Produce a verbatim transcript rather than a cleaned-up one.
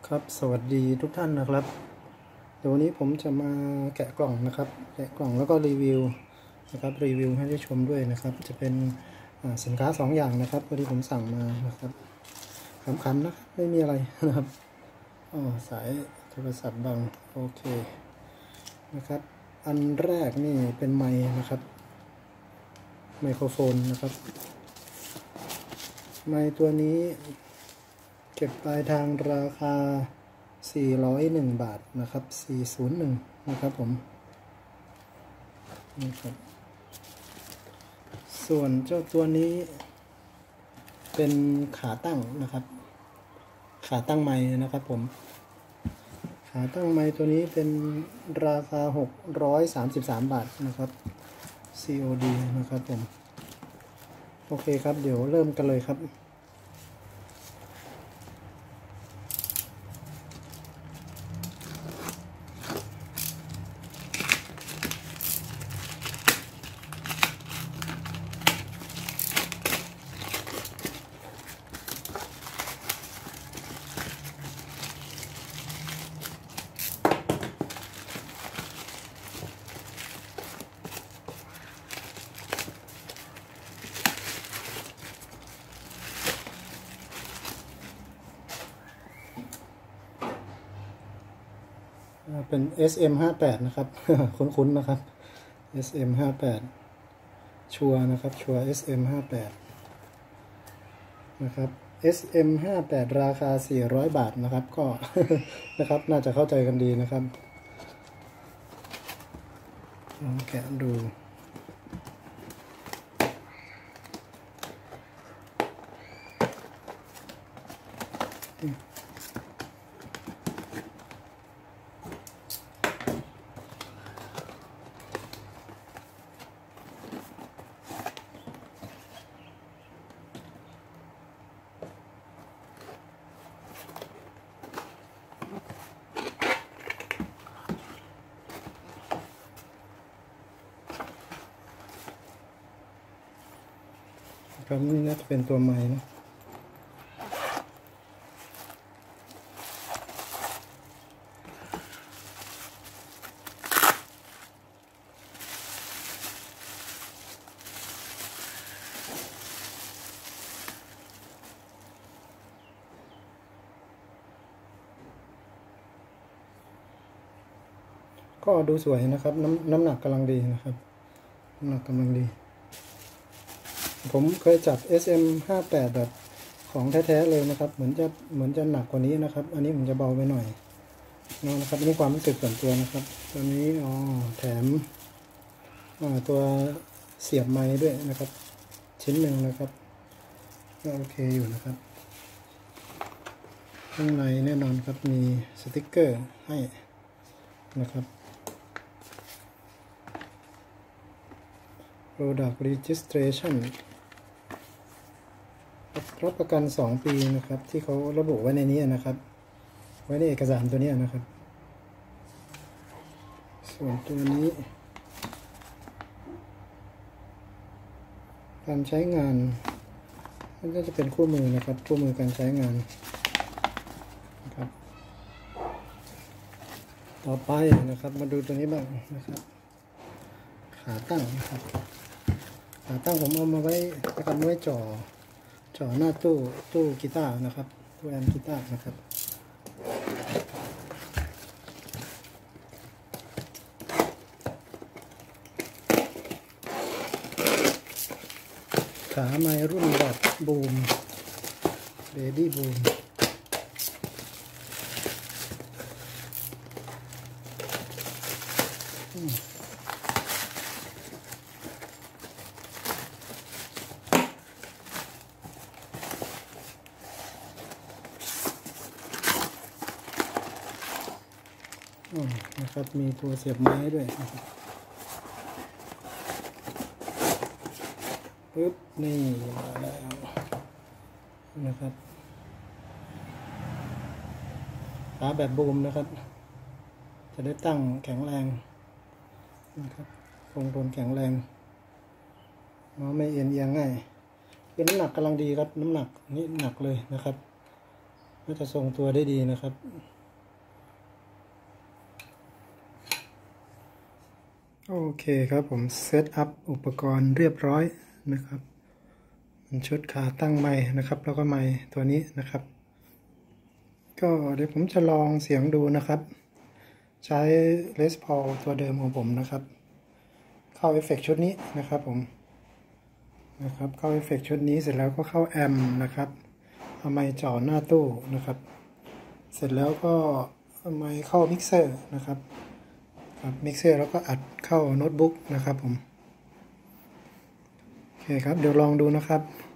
ครับสวัสดีทุกท่านนะครับเดี๋ยววันนี้ผมจะมาแกะกล่องนะครับแกะกล่องแล้วก็รีวิวนะครับรีวิวให้ได้ชมด้วยนะครับจะเป็นสินค้าสองอย่างนะครับที่ผมสั่งมานะครับขำๆนะครับไม่มีอะไรนะครับอ๋อสายโทรศัพท์บังโอเคนะครับอันแรกนี่เป็นไมค์นะครับไมโครโฟนนะครับไมค์ตัวนี้เก็บปลายทางราคาสี่ร้อยเอ็ดบาทนะครับสี่ร้อยเอ็ดนะครับผมนี่ครับส่วนเจ้าตัวนี้เป็นขาตั้งนะครับขาตั้งไมค์นะครับผมขาตั้งไมค์ตัวนี้เป็นราคาหกร้อยสามสิบสามบาทนะครับ ซี โอ ดี นะครับผมโอเคครับเดี๋ยวเริ่มกันเลยครับเป็น เอส เอ็ม ห้าสิบแปด นะครับ คุ้นๆนะครับ เอส เอ็ม ห้าสิบแปด ชัวร์นะครับชัวร์ เอส เอ็ม ห้าสิบแปด นะครับ เอส เอ็ม ห้าสิบแปด ราคาสี่ร้อยบาทนะครับก็ นะครับน่าจะเข้าใจกันดีนะครับลองแกะดูครับนี่น่าจะเป็นตัวไม้นะก็ดูสวยนะครับน้ำน้ำหนักกำลังดีนะครับน้ำหนักกำลังดีผมเคยจับ เอส เอ็ม ห้าสิบแปด แบบของแท้ๆเลยนะครับเหมือนจะเหมือนจะหนักกว่านี้นะครับอันนี้ผมจะเบาไปหน่อยนะครับนี่ความรู้สึกส่วนตัวนะครับตัวนี้อ๋อแถมตัวเสียบไม้ด้วยนะครับชิ้นหนึ่งนะครับก็โอเคอยู่นะครับข้างในแน่นอนครับมีสติกเกอร์ให้นะครับ Product Registration รับประกันสองปีนะครับที่เขาระบุไว้ในนี้นะครับไว้ในเอกสารตัวนี้นะครับส่วนตัวนี้การใช้งานมันก็จะเป็นคู่มือนะครับคู่มือการใช้งานนะครับต่อไปนะครับมาดูตัวนี้บ้างนะครับขาตั้งนะครับขาตั้งผมเอามาไว้ประกันไว้จ่อจ่อหน้าตู้ตู้กีตาร์นะครับตู้แอมป์กีตาร์นะครับขาไม้รุ่นแบบบูมเบบี้บูมนะครับมีตัวเสียบไม้ด้วยนะครับปึ๊บนี่มาแล้วนะครับขาแบบบูมนะครับจะได้ตั้งแข็งแรงนะครับคงทนแข็งแรงไม่เอียงเอียงง่าย เป็นน้ำหนักกำลังดีครับน้ำหนักนี่หนักเลยนะครับก็จะทรงตัวได้ดีนะครับโอเคครับผมเซตอัพอุปกรณ์เรียบร้อยนะครับชุดขาตั้งไมค์นะครับแล้วก็ไมค์ตัวนี้นะครับก็เดี๋ยวผมจะลองเสียงดูนะครับใช้ Les Paul ตัวเดิมของผมนะครับเข้าเอฟเฟกต์ชุดนี้นะครับผมนะครับเข้าเอฟเฟกต์ชุดนี้เสร็จแล้วก็เข้าแอมป์นะครับเอาไมค์จ่อหน้าตู้นะครับเสร็จแล้วก็เอาไมค์เข้ามิกเซอร์นะครับครับมิกเซอร์แล้วก็อัดเข้าโน้ตบุ๊กนะครับผมโอเคครับเดี๋ยวลองดูนะครับ